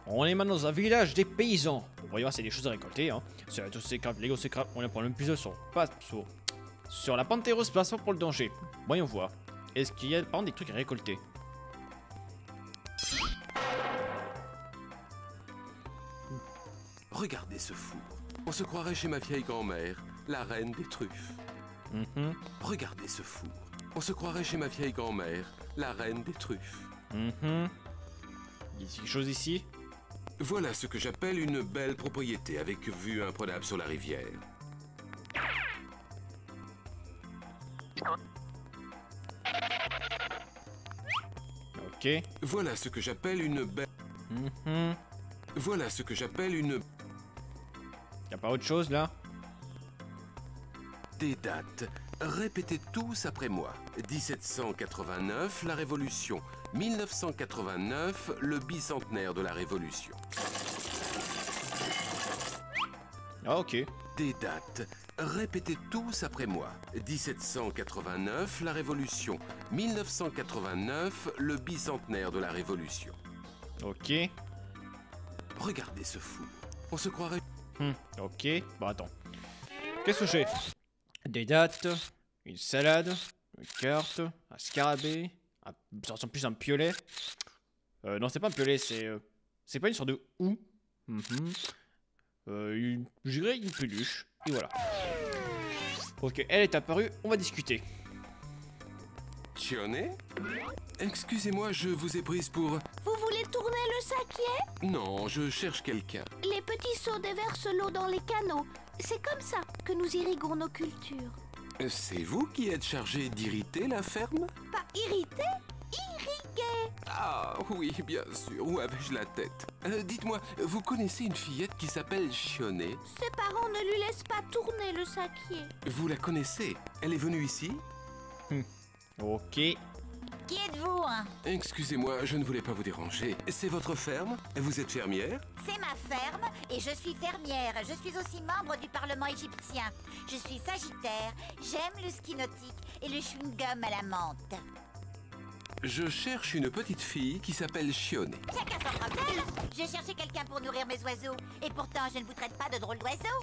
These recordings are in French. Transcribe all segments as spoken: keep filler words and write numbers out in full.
On est maintenant dans un village des paysans. On va y voir s'il y a des choses à récolter. Hein. Sur tous ces crafts, Lego Secret, on est pour le plus de son. Pas sur. Sur la Panthéros, placement pour le danger. Voyons voir. Est-ce qu'il y a par exemple des trucs à récolter? Regardez ce four. On se croirait chez ma vieille grand-mère, la reine des truffes. Mm-hmm. Regardez ce four. On se croirait chez ma vieille grand-mère, la reine des truffes. Mm-hmm. Il y a quelque chose ici? Voilà ce que j'appelle une belle propriété avec vue imprenable sur la rivière. Ok. Voilà ce que j'appelle une belle... Mm-hmm. Voilà ce que j'appelle une... Y a pas autre chose là? Des dates. Répétez tous après moi. dix-sept cent quatre-vingt-neuf, la Révolution. mille neuf cent quatre-vingt-neuf, le bicentenaire de la Révolution. Ah ok. Des dates. Répétez tous après moi. dix-sept cent quatre-vingt-neuf, la Révolution. mille neuf cent quatre-vingt-neuf, le bicentenaire de la Révolution. Ok. Regardez ce four. On se croirait... Hmm. Ok. Bah attends. Qu'est-ce que j'ai? Des dates, une salade, une carte, un scarabée, un... ça ressemble plus à un piolet. Euh, non, c'est pas un piolet, c'est... Euh... C'est pas une sorte de houx. Mm-hmm. euh, une... Je dirais une peluche. Et voilà. Ok, elle est apparue, on va discuter. Chioné? Excusez-moi, je vous ai prise pour... Vous voulez tourner le sakié? Non, je cherche quelqu'un. Les petits seaux déversent l'eau dans les canaux. C'est comme ça que nous irriguons nos cultures. C'est vous qui êtes chargé d'irriter la ferme? Pas irriter, irriguer. Ah oui, bien sûr, où avais-je la tête? euh, Dites-moi, vous connaissez une fillette qui s'appelle Chioné? Ses parents ne lui laissent pas tourner le sakié. Vous la connaissez? Elle est venue ici? Hmm. Ok. Qui êtes-vous, hein? Excusez-moi, je ne voulais pas vous déranger. C'est votre ferme? Vous êtes fermière? C'est ma ferme et je suis fermière. Je suis aussi membre du Parlement égyptien. Je suis sagittaire, j'aime le ski nautique et le chewing-gum à la menthe. Je cherche une petite fille qui s'appelle Chioné. Chacun son problème. Je cherchais quelqu'un pour nourrir mes oiseaux. Et pourtant, je ne vous traite pas de drôle d'oiseau.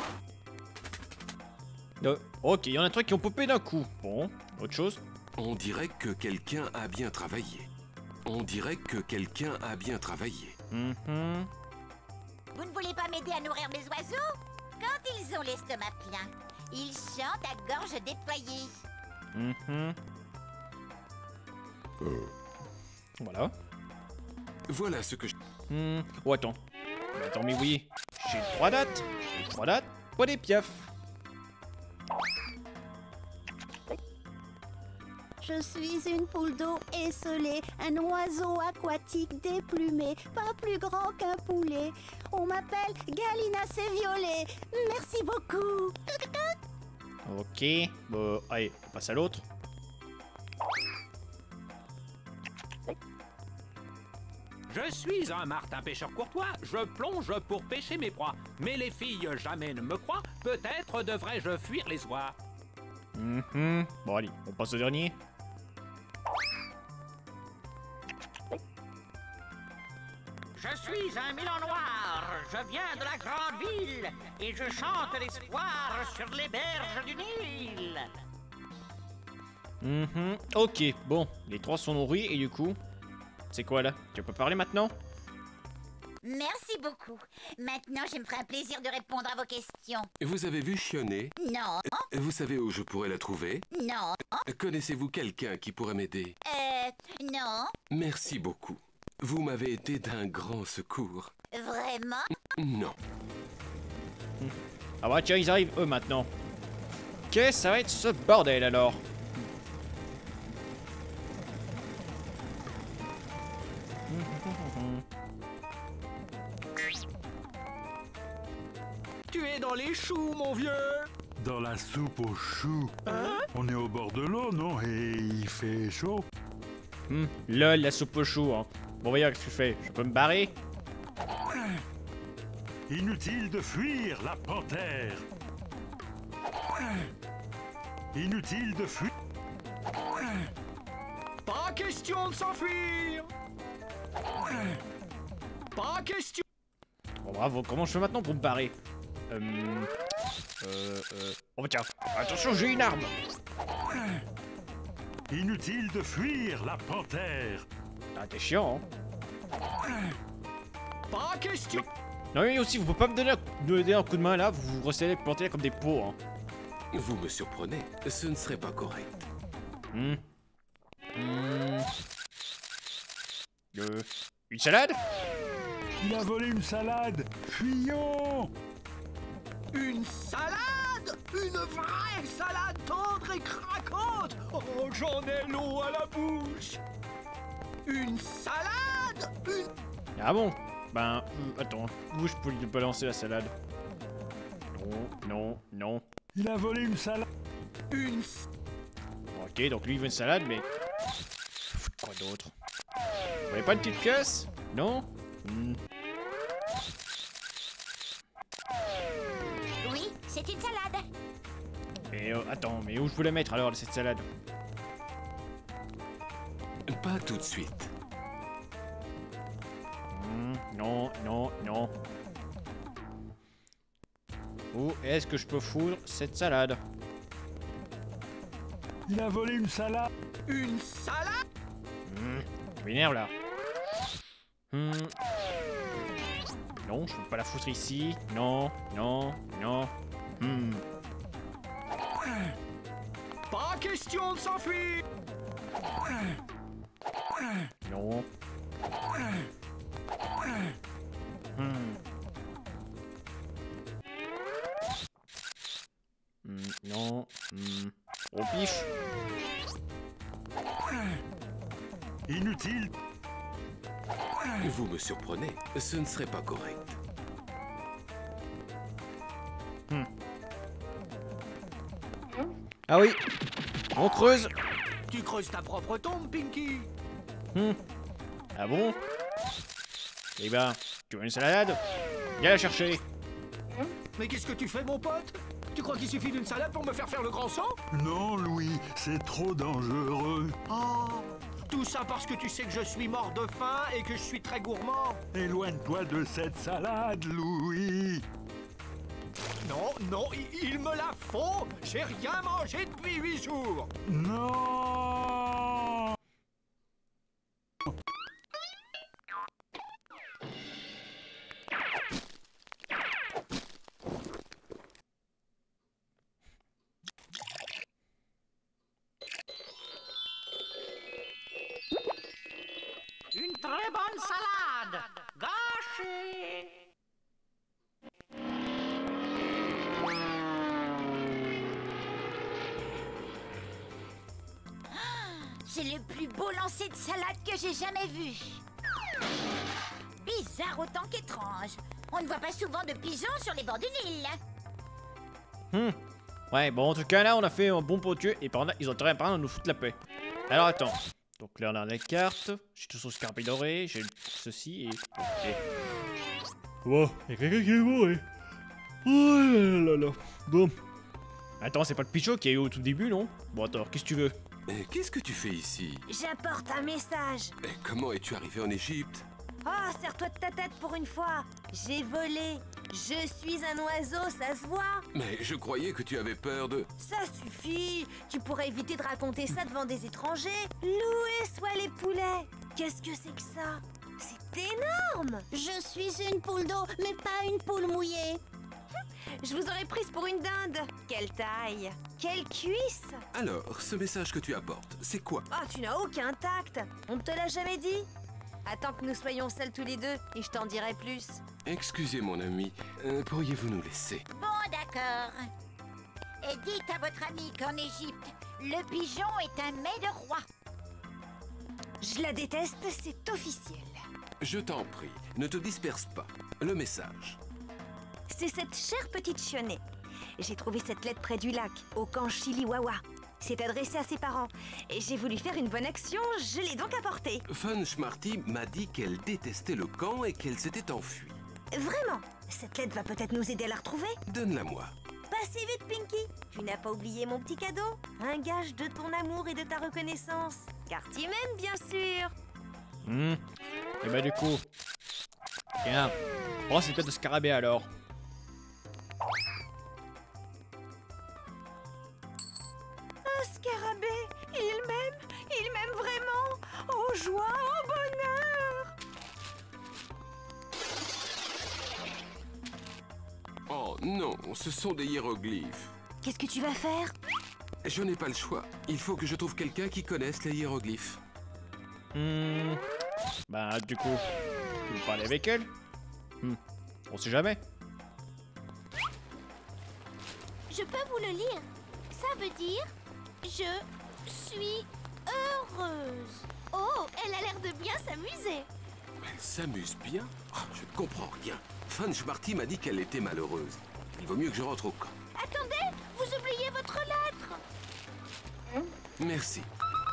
Euh, ok, il y en a trois qui ont popé d'un coup. Bon, autre chose? On dirait que quelqu'un a bien travaillé. On dirait que quelqu'un a bien travaillé. Mm-hmm. Vous ne voulez pas m'aider à nourrir mes oiseaux? Quand ils ont l'estomac plein, ils chantent à gorge déployée. Mm-hmm. Euh. Voilà. Voilà ce que je... Hmm. Oh, attends. Attends, mais oui. J'ai trois dates. J'ai trois dates pour des piafs. Je suis une poule d'eau esselée, un oiseau aquatique déplumé, pas plus grand qu'un poulet. On m'appelle Gallinacé Violet. Merci beaucoup. Ok. Bon, allez, on passe à l'autre. Je suis un martin pêcheur courtois, je plonge pour pêcher mes proies. Mais les filles jamais ne me croient, peut-être devrais-je fuir les oies. Mm-hmm. Bon, allez, on passe au dernier. Je suis un Milan noir, je viens de la grande ville et je chante l'espoir sur les berges du Nil. Mm-hmm. Ok, bon, les trois sont nourris et du coup, c'est quoi là? Tu peux parler maintenant? Merci beaucoup. Maintenant, je me ferai un plaisir de répondre à vos questions. Vous avez vu Chioné? Non, Vous savez où je pourrais la trouver? non, Connaissez-vous quelqu'un qui pourrait m'aider? euh, non, Merci beaucoup. Vous m'avez été d'un grand secours. vraiment? Non. Ah bah tiens, ils arrivent eux maintenant. Qu'est-ce que ça va être ce bordel alors? Tu es dans les choux, mon vieux. Dans la soupe aux choux. On est au bord de l'eau, non? Et il fait chaud. Hmm, lol, la soupe au chou, hein. Bon, voyons, qu'est-ce que je fais? Je peux me barrer? Inutile de fuir, la panthère. Inutile de fuir. Pas question de s'enfuir. Pas question. Bon, bravo. Comment je fais maintenant pour me barrer? Euh... Euh... euh... Oh, tiens. Attention, j'ai une arme. Inutile de fuir, la panthère. Ah, t'es chiant, hein. Pas question. Non, mais aussi, vous pouvez pas me donner un, me donner un coup de main, là. Vous vous restez plantés comme des pots, hein. Vous me surprenez, ce ne serait pas correct. Hmm. Hmm. Euh... Une salade? Il a volé une salade. Fuyons. Une salade? Une vraie salade tendre et craquante? Oh, j'en ai l'eau à la bouche. Une salade? Une... Ah bon? Ben, euh, attends, où je peux lui balancer la salade? Non, non, non. Il a volé une salade. Une... Ok, donc lui il veut une salade, mais... Quoi d'autre? Vous voyez pas une petite pièce? Non? Hmm. Oui, c'est une salade. Mais euh, attends, mais où je peux la mettre alors, cette salade? Pas tout de suite. Hmm, non, non, non. Où est-ce que je peux foutre cette salade? Il a volé une salade. Une salade? Hmm, ça m'énerve là. Hmm. Non, je peux pas la foutre ici. Non, non, non. Hmm. Pas question de s'enfuir. Non. Hmm. Hmm, non. Hmm. Au pif. Inutile. Vous me surprenez, ce ne serait pas correct. Hmm. Ah oui. On creuse. Tu creuses ta propre tombe, Pinky. Hmm. Ah bon? Eh ben, tu veux une salade? Viens la chercher. Mais qu'est-ce que tu fais, mon pote? Tu crois qu'il suffit d'une salade pour me faire faire le grand saut? Non, Louis, c'est trop dangereux. Oh, tout ça parce que tu sais que je suis mort de faim et que je suis très gourmand. Éloigne-toi de cette salade, Louis. Non, non, il, il me la faut. J'ai rien mangé depuis huit jours. Non. Une très bonne salade. Gâchée. C'est le plus beau lancer de salade que j'ai jamais vu. Bizarre autant qu'étrange. On ne voit pas souvent de pigeons sur les bords du Nil. Hmm. Ouais, bon, en tout cas, là, on a fait un bon potier et par là, ils ont intérêt à nous foutre la paix. Alors, attends. Donc là, on a la carte. J'ai tout son scarpe doré. J'ai ceci et... Ok. Oh, il y a quelqu'un qui est mort, oh là là là. Bon. Attends, c'est pas le pigeon qui est au tout début, non? Bon, attends, qu'est-ce que tu veux? Et qu'est-ce que tu fais ici? J'apporte un message. Et comment es-tu arrivé en Égypte? Oh, serre-toi de ta tête pour une fois. J'ai volé. Je suis un oiseau, ça se voit. Mais je croyais que tu avais peur de... Ça suffit. Tu pourrais éviter de raconter ça devant des étrangers. Louez soit les poulets. Qu'est-ce que c'est que ça? C'est énorme. Je suis une poule d'eau, mais pas une poule mouillée. Je vous aurais prise pour une dinde. Quelle taille. Quelle cuisse. Alors, ce message que tu apportes, c'est quoi? Oh, tu n'as aucun tact. On ne te l'a jamais dit. Attends que nous soyons seuls tous les deux et je t'en dirai plus. Excusez mon ami, euh, pourriez-vous nous laisser? Bon, d'accord. Et dites à votre ami qu'en Égypte, le pigeon est un mets de roi. Je la déteste, c'est officiel. Je t'en prie, ne te disperse pas. Le message. C'est cette chère petite chionnée. J'ai trouvé cette lettre près du lac, au camp Chiliwawa. C'est adressé à ses parents. Et j'ai voulu faire une bonne action, je l'ai donc apportée. Fun Schmarty m'a dit qu'elle détestait le camp et qu'elle s'était enfuie. Vraiment, cette lettre va peut-être nous aider à la retrouver. Donne-la-moi. Pas si vite, Pinky. Tu n'as pas oublié mon petit cadeau? Un gage de ton amour et de ta reconnaissance. Car tu m'aimes, bien sûr. Hmm. Et bah du coup... Tiens. Oh, c'est peut-être de scarabée alors. Un scarabée, il m'aime, il m'aime vraiment. Oh joie, oh bonheur. Oh non, ce sont des hiéroglyphes. Qu'est-ce que tu vas faire? Je n'ai pas le choix. Il faut que je trouve quelqu'un qui connaisse les hiéroglyphes. Hmm. Bah, du coup, vous parlez avec elle? Hmm. On sait jamais. Je peux vous le lire. Ça veut dire « Je suis heureuse ». Oh, elle a l'air de bien s'amuser. Elle s'amuse bien? Oh, je ne comprends rien. Funch Marty m'a dit qu'elle était malheureuse. Il vaut mieux que je rentre au camp. Attendez, vous oubliez votre lettre. Merci.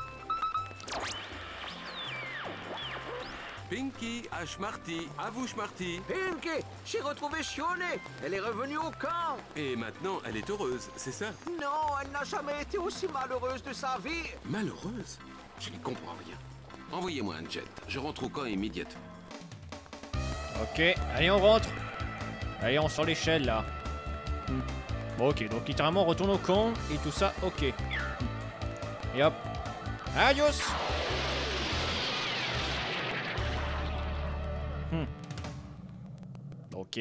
Pinky, à Schmarty, à vous Schmarty. Pinky, j'ai retrouvé Chionet. Elle est revenue au camp. Et maintenant, elle est heureuse, c'est ça? Non, elle n'a jamais été aussi malheureuse de sa vie. Malheureuse? Je n'y comprends rien. Envoyez-moi un jet. Je rentre au camp immédiatement. Ok, allez, on rentre. Allez, on sort l'échelle là. Hmm. Bon, ok, donc littéralement, on retourne au camp et tout ça, ok. Hmm. Et hop. Adios. Hmm. Ok.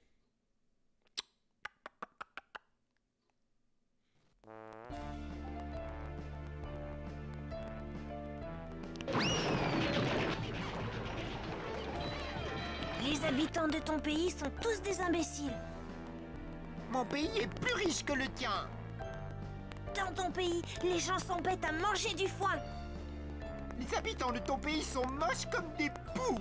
Les habitants de ton pays sont tous des imbéciles. Mon pays est plus riche que le tien. Dans ton pays, les gens s'embêtent à manger du foin. Les habitants de ton pays sont moches comme des poux.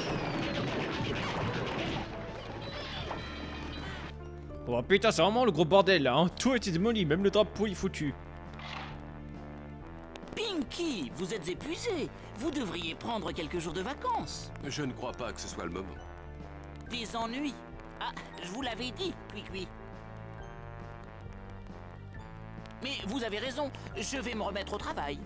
Oh putain, c'est vraiment le gros bordel là, hein. Tout a été démoli, même le drapeau il est foutu. Pinky, vous êtes épuisé. Vous devriez prendre quelques jours de vacances. Je ne crois pas que ce soit le moment. Des ennuis. Ah, je vous l'avais dit, Cuicui. Mais vous avez raison, je vais me remettre au travail.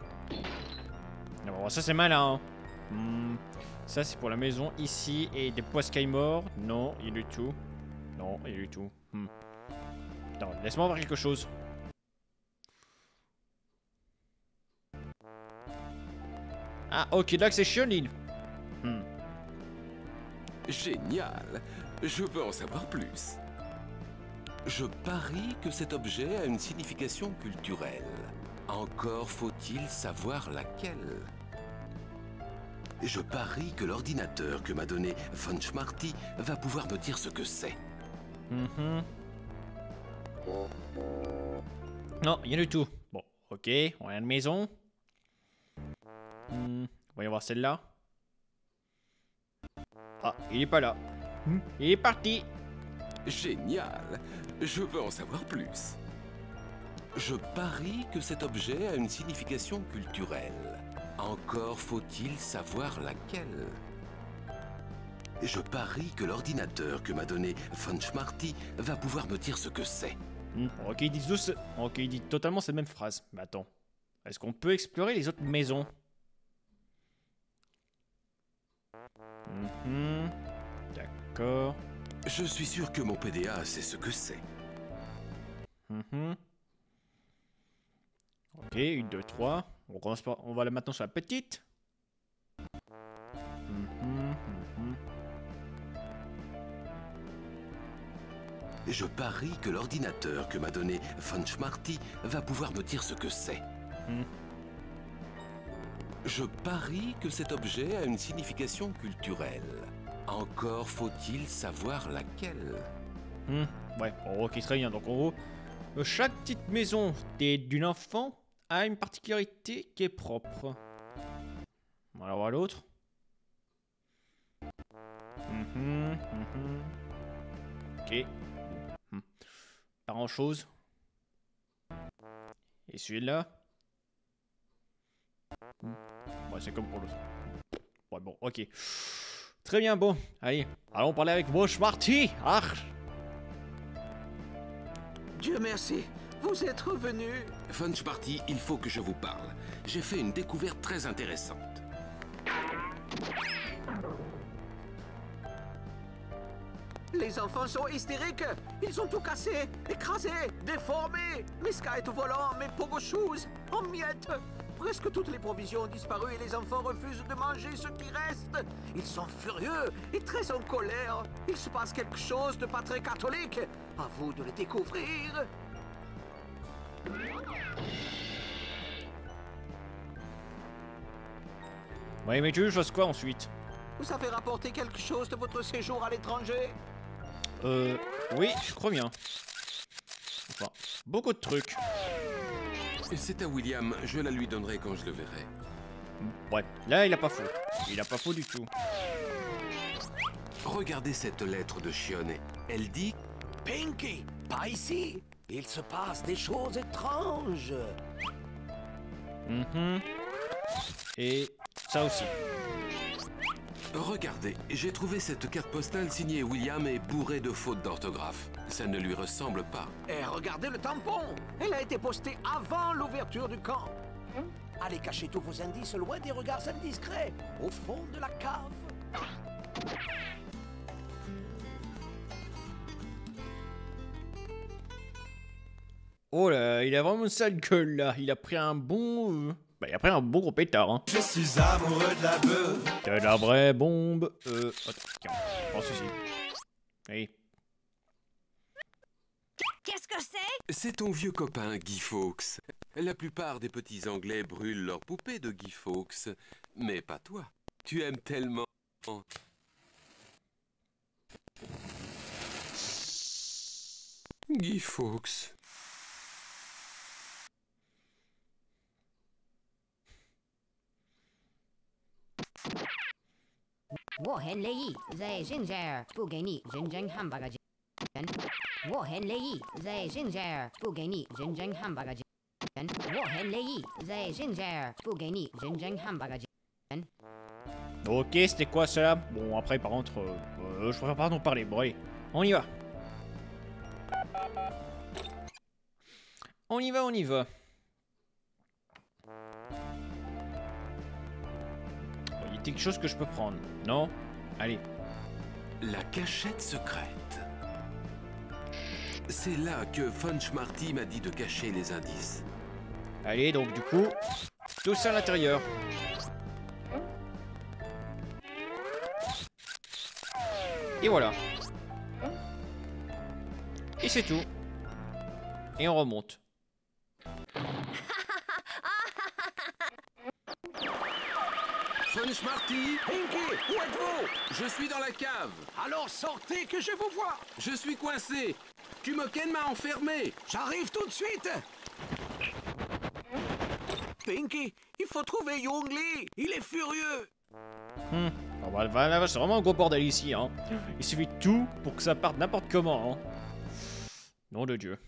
Bon, ça c'est malin. Hmm. Ça c'est pour la maison ici et des poiscailles morts. Non, il y a du tout. Non, il y a du tout. Hmm. Non, laisse-moi voir quelque chose. Ah, ok, là c'est Chionin. Hmm. Génial. Je veux en savoir plus. Je parie que cet objet a une signification culturelle. Encore faut-il savoir laquelle. Je parie que l'ordinateur que m'a donné Funch Marty va pouvoir me dire ce que c'est. Mm-hmm. Non, rien du tout. Bon, ok, on a une maison. Hmm. Voyons voir celle-là. Ah, il est pas là. Hmm. Il est parti. Génial. Je veux en savoir plus. Je parie que cet objet a une signification culturelle. Encore faut-il savoir laquelle. Je parie que l'ordinateur que m'a donné Funch Marty va pouvoir me dire ce que c'est. Hmm. Ok, ils disent tous... Ok, ils disent totalement cette même phrase. Mais attends. Est-ce qu'on peut explorer les autres maisons? Mhm. D'accord. Je suis sûr que mon P D A sait ce que c'est. Mhm. Ok, une, deux, trois. On commence par... On va là maintenant sur la petite. Mhm, mhm. Je parie que l'ordinateur que m'a donné Funch Marty va pouvoir me dire ce que c'est. Mhm. Je parie que cet objet a une signification culturelle. Encore faut-il savoir laquelle. Hmm, ouais, bon, ok, très bien. Donc en gros, euh, chaque petite maison des- d'une enfant a une particularité qui est propre. On va voir l'autre. Mhm, mhm. Ok. Hmm. Pas grand chose. Et celui-là. Hmm. Ouais, c'est comme pour l'autre. Ouais, bon, ok. Très bien, bon. Allez, allons parler avec Funch Marty. Ah. Dieu merci, vous êtes revenu. Funch Marty, il faut que je vous parle. J'ai fait une découverte très intéressante. Les enfants sont hystériques. Ils ont tout cassé, écrasé, déformé. Mes skates volants, mes pogo shoes, en miettes. Presque toutes les provisions ont disparu et les enfants refusent de manger ce qui reste. Ils sont furieux et très en colère. Il se passe quelque chose de pas très catholique. À vous de le découvrir. Ouais, mais tu veux que je fasse quoi ensuite? Vous avez rapporté quelque chose de votre séjour à l'étranger? Euh... Oui, je crois bien. Enfin, beaucoup de trucs. C'est à William, je la lui donnerai quand je le verrai. Ouais, là il a pas faux. Il a pas faux du tout. Regardez cette lettre de Chionnet. Elle dit... Pinky, pas ici. Il se passe des choses étranges. Mhm. Et ça aussi. Regardez, j'ai trouvé cette carte postale signée William et bourrée de fautes d'orthographe. Ça ne lui ressemble pas. Et regardez le tampon. Elle a été postée avant l'ouverture du camp. Allez cacher tous vos indices loin des regards indiscrets, au fond de la cave. Oh là, il a vraiment une sale gueule là. Il a pris un bon... euh, Bah il a pris un bon gros pétard hein. Je suis amoureux de la beuh. De la vraie bombe. Euh... Attends, tiens. Prends ceci. Allez. Qu'est-ce que c'est? C'est ton vieux copain Guy Fawkes. La plupart des petits Anglais brûlent leurs poupées de Guy Fawkes. Mais pas toi. Tu aimes tellement... Guy Fawkes. 我很乐意在现在不给你认真汉堡的钱。我很乐意在现在不给你认真汉堡的钱。我很乐意在现在不给你认真汉堡的钱。 Ok, c'était quoi ça? Bon, après, par contre, euh, euh, je préfère pas en parler. Bon, allez, on y va. On y va, on y va. Bon, il y a quelque chose que je peux prendre, non? Allez. La cachette secrète. C'est là que Funch Marty m'a dit de cacher les indices. Allez, donc du coup, tout ça à l'intérieur. Et voilà. Et c'est tout. Et on remonte. Funch Marty, Pinky, où êtes-vous? je suis dans la cave. Alors sortez que je vous vois. Je suis coincé. Tumoken m'a enfermé. J'arrive tout de suite. Pinky, il faut trouver Young Lee. Il est furieux. Hmm. Oh bah, voilà, c'est vraiment un gros bordel ici, hein. Il suffit de tout pour que ça parte n'importe comment, hein. Nom de Dieu.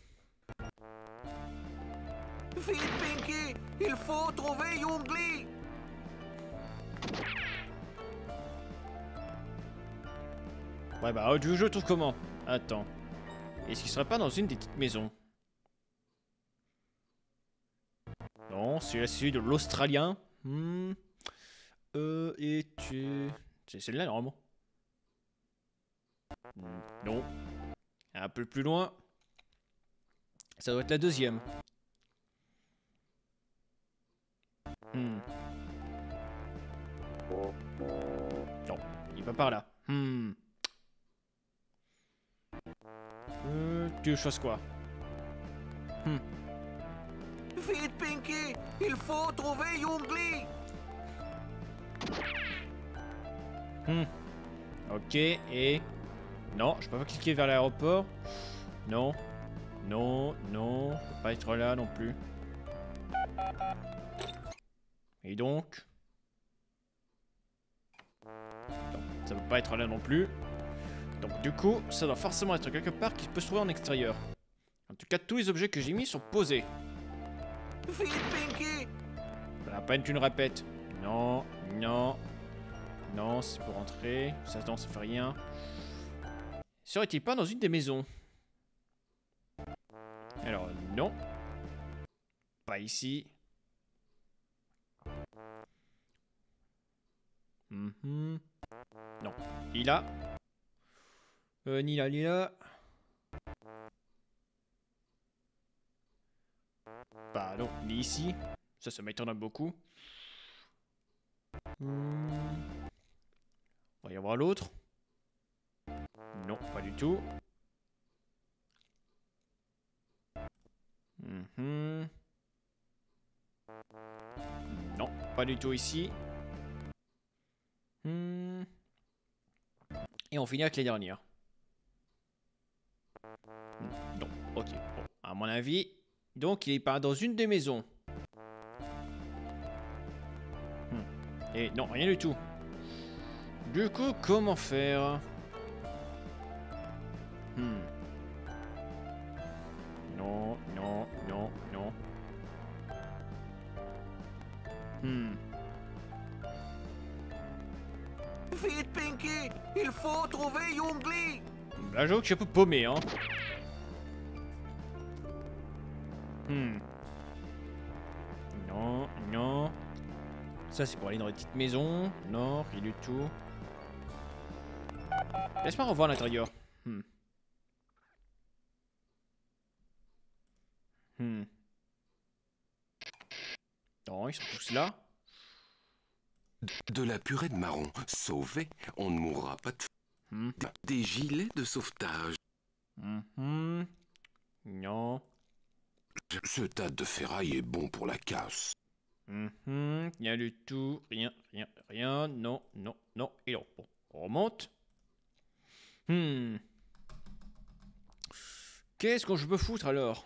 Vite, Pinky, il faut trouver Young Lee. Ouais bah, du jeu, trouve comment? Attends. Est-ce qu'il serait pas dans une des petites maisons? Non, celui-là, c'est celui de l'Australien. Hmm. Euh, et tu... C'est celle-là, normalement. Non. Un peu plus loin. Ça doit être la deuxième. Hmm. Non, il est pas par là. Hmm. Euh, tu veux que je fasse quoi? Hmm. Vite, Pinky, il faut trouver Young Lee. Hmm. Ok, et... Non, je peux pas cliquer vers l'aéroport. Non. Non, non. Je peux pas être là non plus. Et donc... Non, ça peut pas être là non plus. Donc du coup, ça doit forcément être quelque part qui peut se trouver en extérieur. En tout cas, tous les objets que j'ai mis sont posés. Vite, Pinky. Pas la peine, tu le répètes. Non, non... Non, c'est pour entrer. Ça, non, ça fait rien. Serait-il pas dans une des maisons? Alors, non. Pas ici. Mm-hmm. Non. Il a... Euh, ni là, ni là. Bah non, ni ici. Ça, ça m'étonne beaucoup. Hmm. Il va y avoir l'autre. Non, pas du tout. Mm-hmm. Non, pas du tout ici. Hmm. Et on finit avec les dernières. Non, ok. Bon, à mon avis, donc il est pas dans une des maisons. Hmm. Et non, rien du tout. Du coup, comment faire? Hmm. Non, non, non, non. Hmm. Vite, Pinky! Il faut trouver Youngli! Là, j'avoue que je suis un peu paumé, hein. Hmm. Non, non. Ça, c'est pour aller dans les petites maisons. Non, rien du tout. Laisse-moi revoir l'intérieur. Hmm. Hmm. Non, ils sont tous là. De la purée de marron sauvée, on ne mourra pas de... Hmm. Des gilets de sauvetage. Mm-hmm. Non. Ce tas de ferraille est bon pour la casse. Mm-hmm. Rien du tout. Rien, rien, rien. Non, non, non. Et non. Bon, on remonte. Hmm. Qu'est-ce que je peux foutre alors?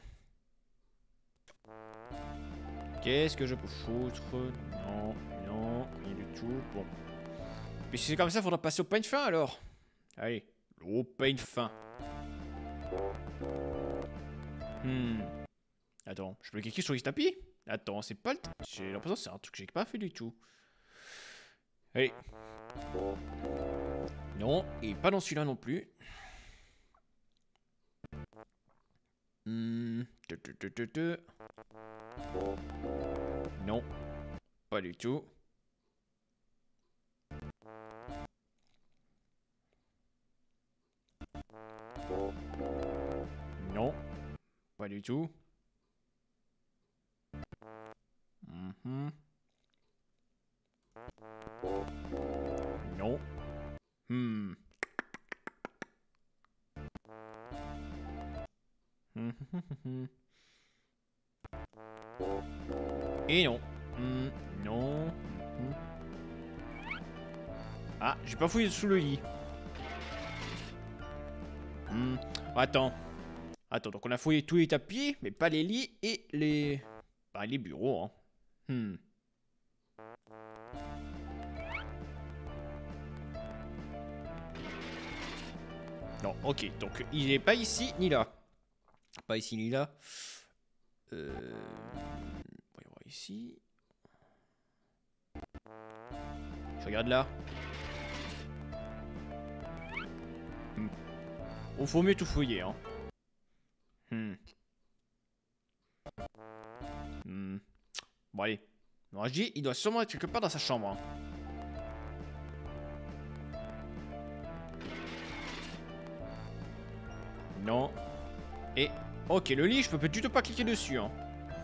Qu'est-ce que je peux foutre? Non, non, rien du tout. Bon. Puis si c'est comme ça, il faudra passer au pain fin alors. Allez, au pain fin. Hmm. Attends, je peux cliquer sur les tapis? Attends, c'est pas le... J'ai l'impression que c'est un truc que j'ai pas fait du tout. Allez. Non, et pas dans celui-là non plus. Hmm. Tu, tu, tu, tu, tu. Non, pas du tout. Non, pas du tout. Mm-hmm. Non. Hmm. Et non. Mm, non. Mm. Ah, j'ai pas fouillé sous le lit. Mm. Attends. Attends, donc on a fouillé tous les tapis, mais pas les lits et les... Bah, les bureaux, hein. Hmm. Non, ok, donc il est pas ici ni là. Pas ici ni là. Euh... Voyons voir ici. Je regarde là. Hmm. Oh, faut mieux tout fouiller, hein. Hmm. Hmm. Bon, allez. Non, je dis, il doit sûrement être quelque part dans sa chambre. Hein. Non. Et... Ok, le lit, je peux du tout pas cliquer dessus. Hein.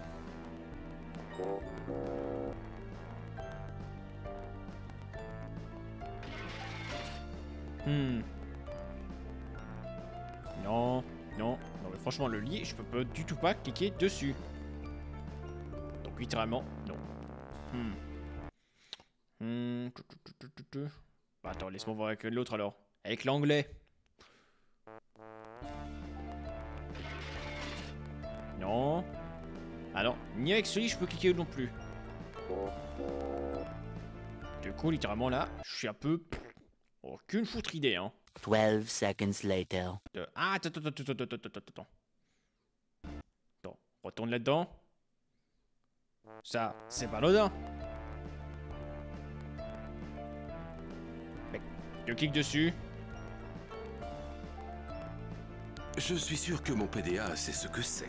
Hmm. Non. Non. Non, mais franchement, le lit, je peux du tout pas cliquer dessus. Donc, littéralement, non. Hmm. Hmm. Bah, attends, laisse-moi voir avec l'autre alors. Avec l'anglais. Non. Ah non, ni avec celui je peux cliquer non plus. Du coup, littéralement là, je suis un peu... Aucune foutre idée, hein. twelve seconds later. De... Ah, attends, attends, attends, attends, attends, attends, attends. Attends, retourne là-dedans. Ça, c'est pas anodin. Mec, je clique dessus. Je suis sûr que mon P D A sait ce que c'est.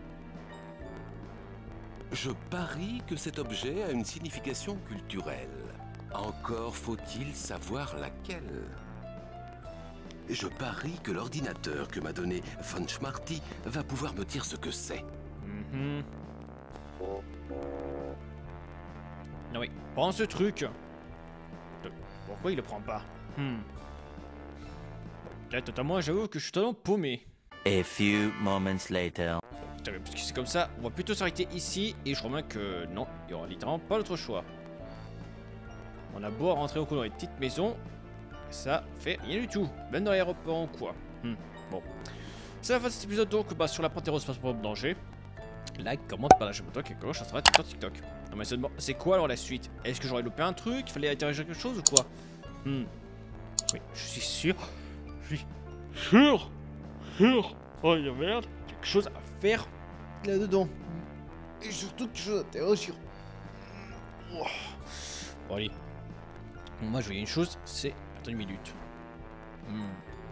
Je parie que cet objet a une signification culturelle. Encore faut-il savoir laquelle. Je parie que l'ordinateur que m'a donné Von Schmarty va pouvoir me dire ce que c'est. Mm-hmm. Non mais, prends ce truc. Pourquoi il le prend pas? Hmm. Peut-être à moi, j'avoue que je suis totalement paumé. A few moments later. Putain, mais parce que c'est comme ça, on va plutôt s'arrêter ici et je remarque que non, il y aura littéralement pas d'autre choix. On a beau rentrer au cours dans les petites maisons, ça fait rien du tout, même dans l'aéroport ou quoi. Hmm. Bon, c'est la fin de cet épisode donc bah, sur la Panthéros face au danger. Like, commente, partage, abonne-toi, quelque chose, ça sera TikTok TikTok. Non mais seulement, c'est quoi alors la suite? Est-ce que j'aurais loupé un truc? Il fallait interagir quelque chose ou quoi? Hmm. Oui, je suis sûr. Je suis sûr. Sûr. Oh la merde. Quelque chose à faire là-dedans. Et surtout quelque chose à interagir. Oh. Bon allez. Bon, moi je voyais une chose, c'est... Attends une minute. Hmm.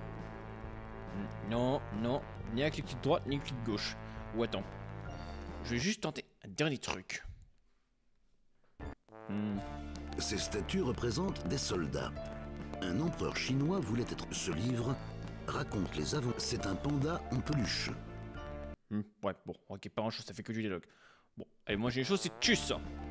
Non, non. Ni avec le clic droit, ni le clic gauche. Ou attends. Je vais juste tenter un dernier truc. Hmm. Ces statues représentent des soldats. Un empereur chinois voulait être... Ce livre raconte les aventures... C'est un panda en peluche. Hmm. Ouais, bon, ok, pas grand chose, ça fait que du dialogue. Bon, allez, moi j'ai une chose, c'est tchuss.